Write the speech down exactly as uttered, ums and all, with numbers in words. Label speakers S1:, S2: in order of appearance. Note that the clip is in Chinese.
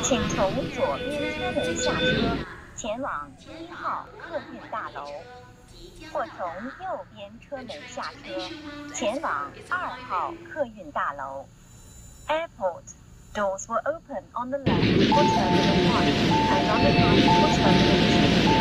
S1: 请从左边车门下车，前往一号客运大楼，或从右边车门下车，前往二号客运大楼。Airport doors will open on the left for terminal one and on the right for terminal two.